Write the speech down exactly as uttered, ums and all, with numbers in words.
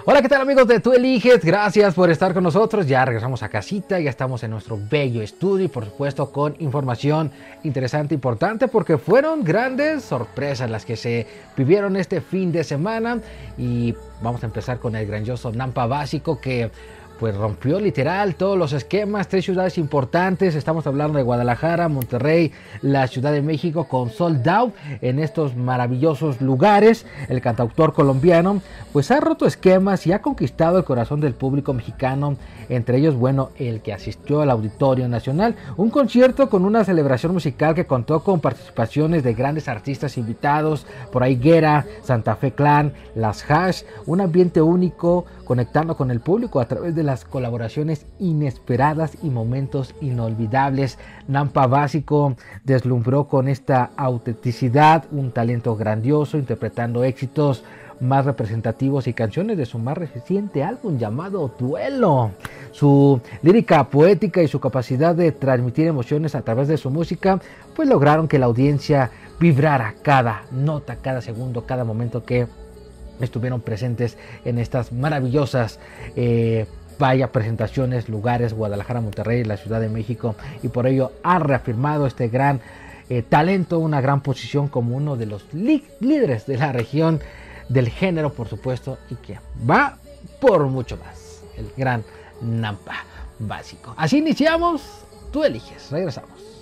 Hola, ¿qué tal amigos de Tú Eliges? Gracias por estar con nosotros. Ya regresamos a casita, ya estamos en nuestro bello estudio y por supuesto con información interesante, importante, porque fueron grandes sorpresas las que se vivieron este fin de semana. Y vamos a empezar con el grandioso Nampa Básico, que pues rompió literal todos los esquemas. Tres ciudades importantes, estamos hablando de Guadalajara, Monterrey, la Ciudad de México, con sold out en estos maravillosos lugares. El cantautor colombiano pues ha roto esquemas y ha conquistado el corazón del público mexicano, entre ellos, bueno, el que asistió al Auditorio Nacional, un concierto con una celebración musical que contó con participaciones de grandes artistas invitados, por ahí Guerra, Santa Fe Clan, Las Hash, un ambiente único, conectando con el público a través de las colaboraciones inesperadas y momentos inolvidables. Nampa Básico deslumbró con esta autenticidad, un talento grandioso, interpretando éxitos más representativos y canciones de su más reciente álbum llamado Duelo. Su lírica poética y su capacidad de transmitir emociones a través de su música pues lograron que la audiencia vibrara cada nota, cada segundo, cada momento que estuvieron presentes en estas maravillosas eh, vaya presentaciones, lugares, Guadalajara, Monterrey, la Ciudad de México, y por ello ha reafirmado este gran eh, talento, una gran posición como uno de los líderes de la región, del género por supuesto, y que va por mucho más, el gran Nampa Básico. Así iniciamos, Tú Eliges, regresamos.